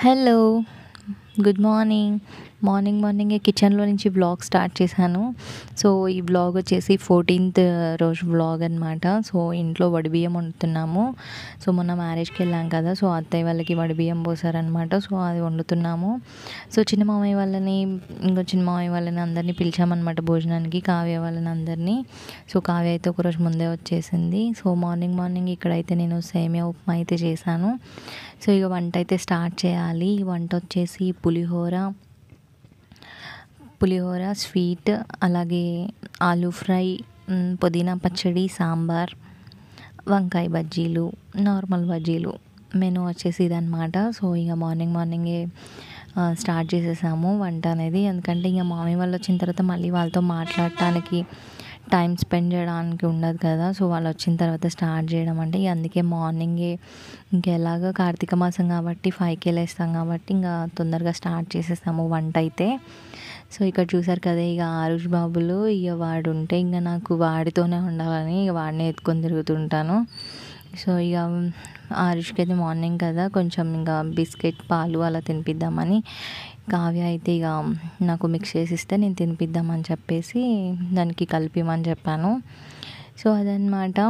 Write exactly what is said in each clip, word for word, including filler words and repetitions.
Hello. Good morning. Morning మార్నింగే కిచెన్‌లో నుంచి వ్లాగ్ స్టార్ట్ చేశాను. సో, ఈ వ్లాగ్ వచ్చేసి పద్నాలుగవ రోజు వ్లాగ్ అనమాట. సో, ఇంట్లో వడిబియ్యం వండుతున్నాము. సో, మొన్న మ్యారేజ్‌కెళ్ళాం కదా! సో, అత్తయ్య వాళ్ళకి వడిబియ్యం పోసారనమాట. సో, అది వండుతున్నాము. సో, చిన్న మామయ్య వాళ్ళని, ఇంకో చిన్న మామయ్య వాళ్ళని అందరినీ పిలిచామనమాట భోజనానికి. కావ్య వాళ్ళని అందరినీ. సో, కావ్య అయితే ఒకరోజు ముందే వచ్చేసింది. సో, మార్నింగ్ మార్నింగ్ ఇక్కడైతే నేను సేమియా ఉప్మా అయితే చేశాను. సో, ఇక వంట అయితే స్టార్ట్ చేయాలి. వంట వచ్చేసి పులిహోర పులిహోర స్వీట్, అలాగే ఆలూ ఫ్రై, పుదీనా పచ్చడి, సాంబార్, వంకాయ బజ్జీలు, నార్మల్ బజ్జీలు. మెనూ వచ్చేసి ఇదనమాట. సో, ఇక మార్నింగ్ మార్నింగే స్టార్ట్ చేసేసాము వంట అనేది. ఎందుకంటే ఇక మామయ్య వాళ్ళు వచ్చిన తర్వాత మళ్ళీ వాళ్ళతో మాట్లాడటానికి టైం స్పెండ్ చేయడానికి ఉండదు కదా! సో, వాళ్ళు వచ్చిన తర్వాత స్టార్ట్ చేయడం అంటే ఇక అందుకే మార్నింగే ఇంకా ఎలాగో కార్తీక మాసం కాబట్టి ఫైవ్‌కే లేస్తాం కాబట్టి ఇంకా తొందరగా స్టార్ట్ చేసేసాము వంట అయితే. సో, ఇక్కడ చూసారు కదా! ఇక ఆరుష్ బాబులు ఇక వాడు ఉంటే ఇంక నాకు వాడితోనే ఉండాలని ఇక వాడినే ఎత్తుకొని తిరుగుతుంటాను. సో, ఇక ఆరుష్‌కి అయితే మార్నింగ్ కదా కొంచెం ఇంకా బిస్కెట్, పాలు అలా తినిపిద్దామని, కావ్య అయితే ఇక నాకు మిక్స్ చేసి ఇస్తే నేను తినిపిద్దామని చెప్పేసి దానికి కలిపిమని చెప్పాను. సో, అదనమాట.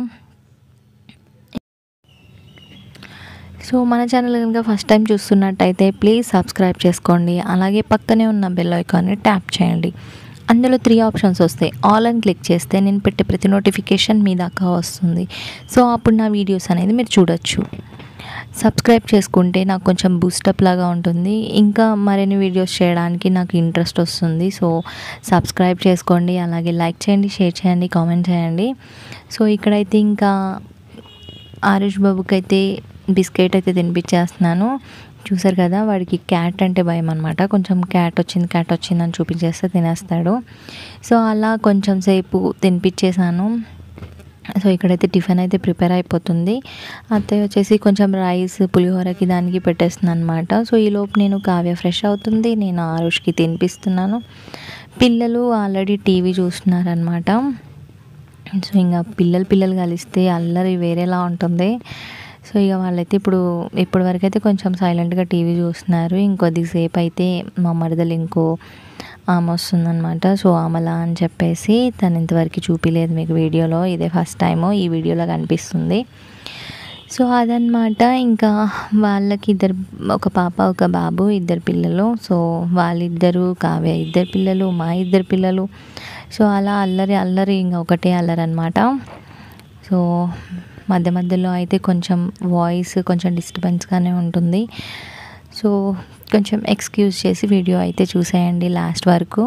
సో, మన ఛానల్ కనుక ఫస్ట్ టైం చూస్తున్నట్టయితే ప్లీజ్ సబ్స్క్రైబ్ చేసుకోండి. అలాగే పక్కనే ఉన్న బెల్ ఐకాన్ని ట్యాప్ చేయండి. అందులో త్రీ ఆప్షన్స్ వస్తాయి. ఆల్ అని క్లిక్ చేస్తే నేను పెట్టే ప్రతి నోటిఫికేషన్ మీ దాకా వస్తుంది. సో, అప్పుడు నా వీడియోస్ అనేది మీరు చూడొచ్చు. సబ్స్క్రైబ్ చేసుకుంటే నాకు కొంచెం బూస్టప్ లాగా ఉంటుంది. ఇంకా మరిన్ని వీడియోస్ చేయడానికి నాకు ఇంట్రెస్ట్ వస్తుంది. సో, సబ్స్క్రైబ్ చేసుకోండి. అలాగే లైక్ చేయండి, షేర్ చేయండి, కామెంట్ చేయండి. సో, ఇక్కడైతే ఇంకా ఆరుష్ బాబుకి అయితే బిస్కెట్ అయితే తినిపించేస్తున్నాను. చూసారు కదా! వాడికి క్యాట్ అంటే భయం అనమాట. కొంచెం క్యాట్ వచ్చింది క్యాట్ వచ్చిందని చూపించేస్తే తినేస్తాడు. సో, అలా కొంచెం సేపు తినిపించేసాను. సో, ఇక్కడైతే టిఫిన్ అయితే ప్రిపేర్ అయిపోతుంది. అత్తయ్య వచ్చేసి కొంచెం రైస్ పులిహోరకి దానికి పెట్టేస్తుంది అనమాట. సో, ఈలోపు నేను కావ్య ఫ్రెష్ అవుతుంది. నేను ఆరుష్కి తినిపిస్తున్నాను. పిల్లలు ఆల్రెడీ టీవీ చూస్తున్నారనమాట. సో, ఇంకా పిల్లలు పిల్లలు కలిస్తే అల్లరి వేరేలా ఉంటుంది. సో, ఇక వాళ్ళైతే ఇప్పుడు ఇప్పటి వరకు అయితే కొంచెం సైలెంట్గా టీవీ చూస్తున్నారు. ఇంకొద్దిసేపు అయితే మా మరదలు ఇంకో ఆమె వస్తుందనమాట. సో, అమల అని చెప్పేసి తను ఇంతవరకు చూపిలేదు మీకు వీడియోలో. ఇదే ఫస్ట్ టైము ఈ వీడియోలో కనిపిస్తుంది. సో, అదనమాట. ఇంకా వాళ్ళకి ఇద్దరు, ఒక పాప ఒక బాబు, ఇద్దరు పిల్లలు. సో, వాళ్ళిద్దరు కావ్య ఇద్దరు పిల్లలు, మా ఇద్దరు పిల్లలు. సో, అలా అల్లరి అల్లరి ఇంకా ఒకటే అల్లరి అనమాట. సో, మధ్య మధ్యలో అయితే కొంచెం వాయిస్ కొంచెం డిస్టర్బెన్స్గానే ఉంటుంది. సో, కొంచెం ఎక్స్క్యూజ్ చేసి వీడియో అయితే చూసేయండి లాస్ట్ వరకు.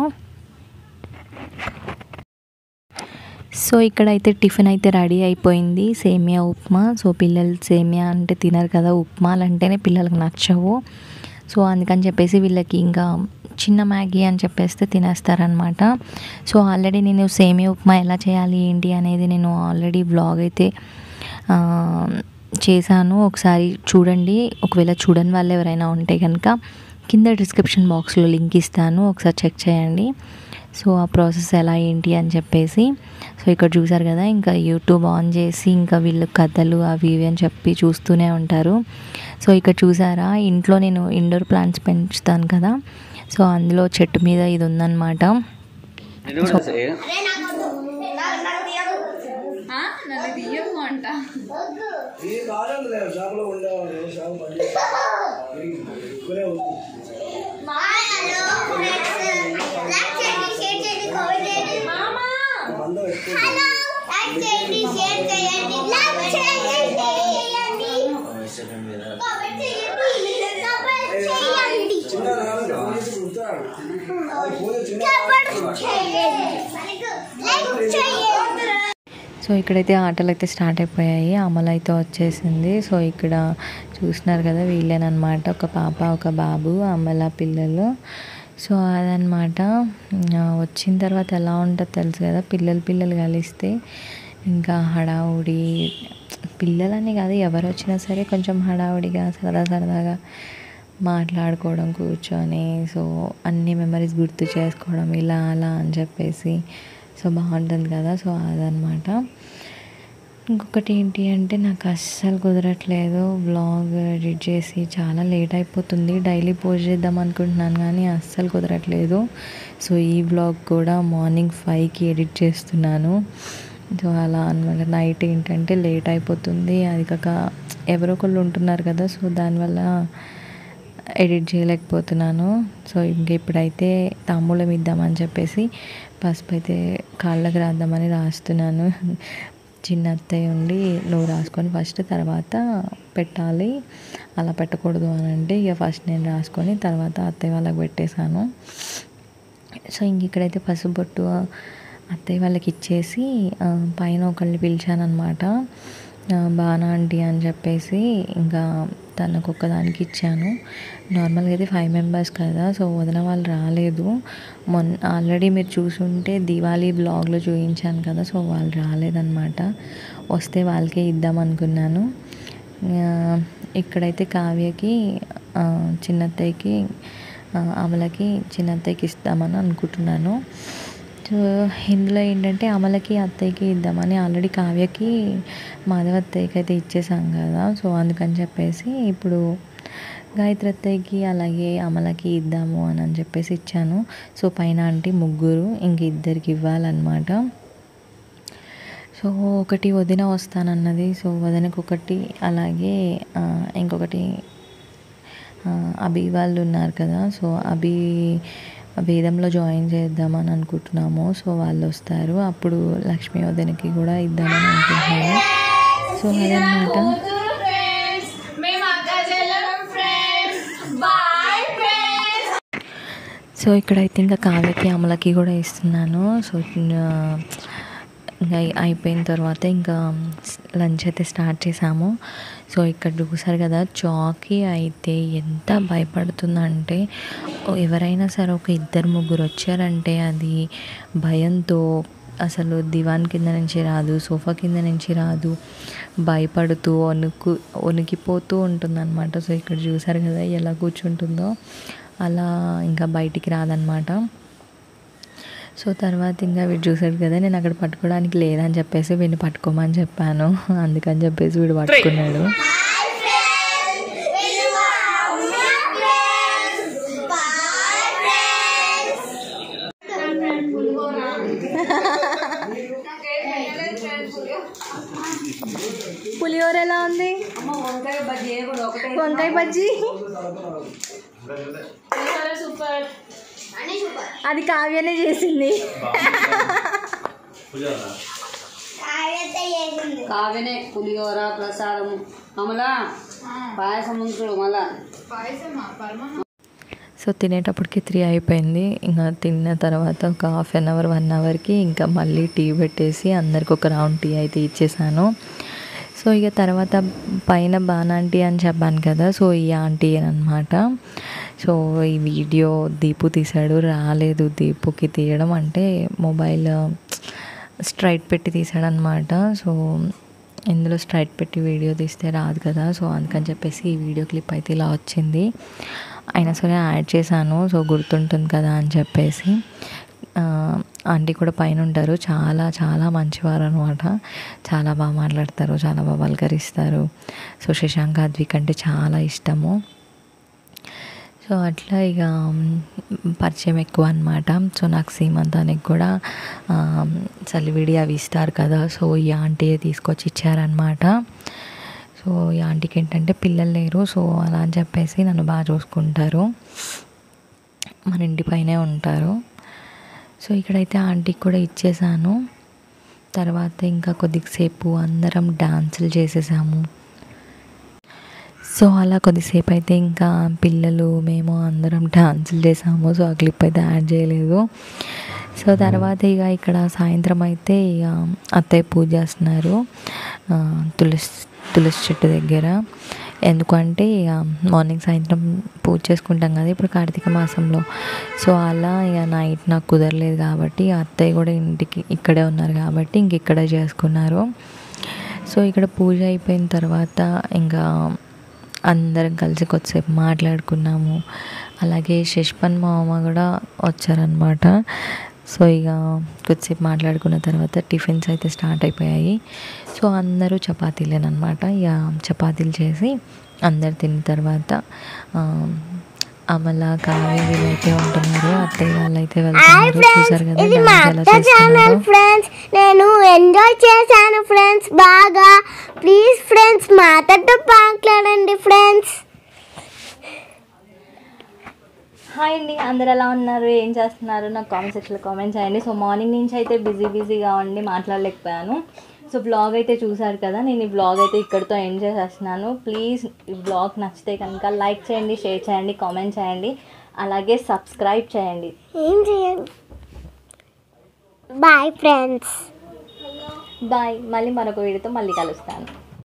సో, ఇక్కడైతే టిఫిన్ అయితే రెడీ అయిపోయింది. సేమియా ఉప్మా. సో, పిల్లలు సేమియా అంటే తినరు కదా! ఉప్మాలు అంటేనే పిల్లలకు నచ్చవు. సో, అందుకని చెప్పేసి వీళ్ళకి ఇంకా చిన్న మ్యాగీ అని చెప్పేస్తే తినేస్తారనమాట. సో, ఆల్రెడీ నేను సేమియా ఉప్మా ఎలా చేయాలి ఏంటి అనేది నేను ఆల్రెడీ వ్లాగ్ అయితే చేశాను. ఒకసారి చూడండి. ఒకవేళ చూడని వాళ్ళు ఎవరైనా ఉంటే కనుక కింద డిస్క్రిప్షన్ బాక్స్లో లింక్ ఇస్తాను. ఒకసారి చెక్ చేయండి. సో, ఆ ప్రాసెస్ ఎలా ఏంటి అని చెప్పేసి. సో, ఇక్కడ చూసారు కదా! ఇంకా యూట్యూబ్ ఆన్ చేసి ఇంకా వీళ్ళు కథలు అవి ఇవి అని చెప్పి చూస్తూనే ఉంటారు. సో, ఇక్కడ చూసారా ఇంట్లో నేను ఇండోర్ ప్లాంట్స్ పెంచుతాను కదా! సో, అందులో చెట్టు మీద ఇది ఉందన్నమాట. సో, సో, ఇక్కడైతే ఆటలు అయితే స్టార్ట్ అయిపోయాయి. అమల అయితే వచ్చేసింది. సో, ఇక్కడ చూస్తున్నారు కదా! వీళ్ళేనమాట. ఒక పాప ఒక బాబు, అమల పిల్లలు. సో, అదనమాట. వచ్చిన తర్వాత ఎలా ఉంటుందో తెలుసు కదా! పిల్లలు పిల్లలు కలిస్తే ఇంకా హడావుడి, పిల్లలని కాదు ఎవరు వచ్చినా సరే కొంచెం హడావుడిగా సరదా సరదాగా మాట్లాడుకోవడం కూర్చొని. సో, అన్ని మెమరీస్ గుర్తు చేసుకోవడం ఇలా అలా అని చెప్పేసి. సో, బాగుంటుంది కదా! సో, అదనమాట. ఇంకొకటి ఏంటి అంటే నాకు అస్సలు కుదరట్లేదు వ్లాగ్ ఎడిట్ చేసి, చాలా లేట్ అయిపోతుంది. డైలీ పోస్ట్ చేద్దాం అనుకుంటున్నాను కానీ అస్సలు కుదరట్లేదు. సో ఈ వ్లాగ్ కూడా మార్నింగ్ ఫైవ్కి ఎడిట్ చేస్తున్నాను. సో అలా అనమాట. నైట్ ఏంటంటే లేట్ అయిపోతుంది, అది కాక ఎవరో ఒకళ్ళు ఉంటున్నారు కదా, సో దానివల్ల ఎడిట్ చేయలేకపోతున్నాను. సో ఇంక ఇప్పుడైతే తాంబూలం ఇద్దామని చెప్పేసి పసుపు అయితే కాళ్ళకి రాద్దామని రాస్తున్నాను. చిన్న అత్తయ్య ఉండి నువ్వు రాసుకొని ఫస్ట్ తర్వాత పెట్టాలి, అలా పెట్టకూడదు అని అంటే ఇక ఫస్ట్ నేను రాసుకొని తర్వాత అత్తయ్య వాళ్ళకి పెట్టేశాను. సో ఇంక ఇక్కడైతే పసుపు బొట్టు అత్తయ్య వాళ్ళకి ఇచ్చేసి పైన ఒకళ్ళని పిలిచాను అనమాట, బానా ఆంటీ అని చెప్పేసి. ఇంకా తనకు ఒక్కదానికి ఇచ్చాను. నార్మల్గా అయితే ఫైవ్ మెంబర్స్ కదా, సో వదిన వాళ్ళు రాలేదు. మొన్న ఆల్రెడీ మీరు చూసుంటే దివాళీ బ్లాగ్లో చూపించాను కదా, సో వాళ్ళు రాలేదన్నమాట. వస్తే వాళ్ళకే ఇద్దాం అనుకున్నాను. ఇక్కడైతే కావ్యకి, చిన్నత్తయ్యకి, అమలకి, చిన్నత్తయ్యకి ఇస్తామని అనుకుంటున్నాను. సో ఇందులో ఏంటంటే అమలకి అత్తయ్యకి ఇద్దామని ఆల్రెడీ కావ్యకి మాధవ అత్తయ్యకి అయితే ఇచ్చేసాం కదా, సో అందుకని చెప్పేసి ఇప్పుడు గాయత్రి అత్తయ్యకి అలాగే అమలకి ఇద్దాము అని అని చెప్పేసి ఇచ్చాను. సో పైన ఆంటీ ముగ్గురు, ఇంక ఇద్దరికి ఇవ్వాలన్నమాట. సో ఒకటి వదిన వస్తానన్నది, సో వదినకు ఒకటి, అలాగే ఇంకొకటి అభి వాళ్ళు ఉన్నారు కదా, సో అభి వేదంలో జాయిన్ చేద్దామని అనుకుంటున్నాము. సో వాళ్ళు వస్తారు, అప్పుడు లక్ష్మీ వదినకి కూడా ఇద్దామని అనుకుంటున్నాను. సో అదనమాట. సో ఇక్కడైతే ఇంకా కావ్యకి అమలకి కూడా ఇస్తున్నాను. సో ఇంకా అయిపోయిన తర్వాత ఇంకా లంచ్ అయితే స్టార్ట్ చేసాము. సో ఇక్కడ చూసారు కదా, చాకీ అయితే ఎంత భయపడుతుందంటే, ఎవరైనా సరే ఒక ఇద్దరు ముగ్గురు వచ్చారంటే అది భయంతో అసలు దివాన్ కింద నుంచి రాదు, సోఫా కింద నుంచి రాదు, భయపడుతూ వణుకు వణికిపోతూ ఉంటుందన్నమాట. సో ఇక్కడ చూసారు కదా ఎలా కూర్చుంటుందో, అలా ఇంకా బయటికి రాదనమాట. సో తర్వాత ఇంకా వీడు చూసాడు కదా, నేను అక్కడ పట్టుకోవడానికి లేదని చెప్పేసి వీడిని పట్టుకోమని చెప్పాను, అందుకని చెప్పేసి వీడు పట్టుకున్నాడు. పులిహోర ఎలా ఉంది? వంకాయ బజ్జీ సూపర్, అది కావ్యనే చేసింది. కావ్యనే పులిహోర ప్రసాదం, అమలా పాయసం ఉంచుడు మళ్ళా. సో తినేటప్పటికి త్రీ అయిపోయింది. ఇంకా తిన్న తర్వాత ఒక హాఫ్ అన్ అవర్ వన్ అవర్కి ఇంకా మళ్ళీ టీ పెట్టేసి అందరికి ఒక రౌండ్ టీ అయితే ఇచ్చేసాను. సో ఇక తర్వాత పైన బానా ఆంటీ అని చెప్పాను కదా, సో ఈ ఆంటీ అనమాట. సో ఈ వీడియో దీపు తీశాడు, రాలేదు దీపుకి తీయడం, అంటే మొబైల్ స్ట్రైట్ పెట్టి తీసాడనమాట. సో ఇందులో స్ట్రైట్ పెట్టి వీడియో తీస్తే రాదు కదా, సో అందుకని చెప్పేసి ఈ వీడియో క్లిప్ అయితే ఇలా వచ్చింది. అయినా సరే యాడ్ చేశాను, సో గుర్తుంటుంది కదా అని చెప్పేసి. ఆంటీ కూడా పైన ఉంటారు, చాలా చాలా మంచివారు అనమాట, చాలా బాగా మాట్లాడతారు, చాలా బాగా పలకరిస్తారు. సో శశాంక్ అద్విక్ అంటే చాలా ఇష్టము. సో అట్లా ఇక పరిచయం ఎక్కువ అనమాట. సో నాకు సీమంతానికి కూడా చలివిడి అవి ఇస్తారు కదా, సో ఈ ఆంటీ తీసుకొచ్చి ఇచ్చారనమాట. సో ఈ ఆంటీకి ఏంటంటే పిల్లలు లేరు, సో అలా అని చెప్పేసి నన్ను బాగా చూసుకుంటారు, మన ఇంటి పైనే ఉంటారు. సో ఇక్కడైతే ఆంటీకి కూడా ఇచ్చేసాను. తర్వాత ఇంకా కొద్దిసేపు అందరం డాన్సులు చేసేసాము. సో అలా కొద్దిసేపు అయితే ఇంకా పిల్లలు మేము అందరం డాన్సులు చేసాము. సో ఆ క్లిప్ అయితే యాడ్ చేయలేదు. సో తర్వాత ఇక ఇక్కడ సాయంత్రం అయితే ఇక అత్తయ్య పూజ చేస్తున్నారు తులసి తులసి చెట్టు దగ్గర. ఎందుకంటే ఇక మార్నింగ్ సాయంత్రం పూజ చేసుకుంటాం కదా ఇప్పుడు కార్తీక మాసంలో. సో అలా ఇక నైట్ నాకు కుదరలేదు కాబట్టి అత్తయ్య కూడా ఇంటికి ఇక్కడే ఉన్నారు కాబట్టి ఇంక ఇక్కడే చేసుకున్నారు. సో ఇక్కడ పూజ అయిపోయిన తర్వాత ఇంకా అందరం కలిసి కొద్దిసేపు మాట్లాడుకున్నాము. అలాగే శష్పన్ మా అమ్మ కూడా వచ్చారనమాట. సో ఇక కొద్దిసేపు మాట్లాడుకున్న తర్వాత టిఫిన్స్ అయితే స్టార్ట్ అయిపోయాయి. సో అందరూ చపాతీలేనమాట. ఇక చపాతీలు చేసి అందరు తిన్న తర్వాత అమల కావ్య వీళ్ళైతే ఉంటున్నారు, అత్తయ్య వాళ్ళు అయితే వెళ్తున్నారు. చూసారు కదా డాన్స్ ఎలా చేస్తున్నారు. ఫ్రెండ్స్ నేను ఎంజాయ్ చేశాను ఫ్రెండ్స్ బాగా. ప్లీజ్ ఫ్రెండ్స్ మాతో మాట్లాడండి ఫ్రెండ్స్. హాయ్ అండి, అందరు ఎలా ఉన్నారు, ఏం చేస్తున్నారు, నాకు కామెంట్ సెక్షన్లో కామెంట్ చేయండి. సో మార్నింగ్ నుంచి అయితే బిజీ బిజీగా ఉండి మాట్లాడలేకపోయాను. సో బ్లాగ్ అయితే చూసారు కదా, నేను ఈ బ్లాగ్ అయితే ఇక్కడితో ఎండ్ చేసేస్తున్నాను. ప్లీజ్ ఈ బ్లాగ్ నచ్చితే కనుక లైక్ చేయండి, షేర్ చేయండి, కామెంట్ చేయండి, అలాగే సబ్స్క్రైబ్ చేయండి. ఏం చేయండి. Bye friends. బాయ్. మళ్ళీ మరొక వీడియోతో మళ్ళీ కలుస్తాను.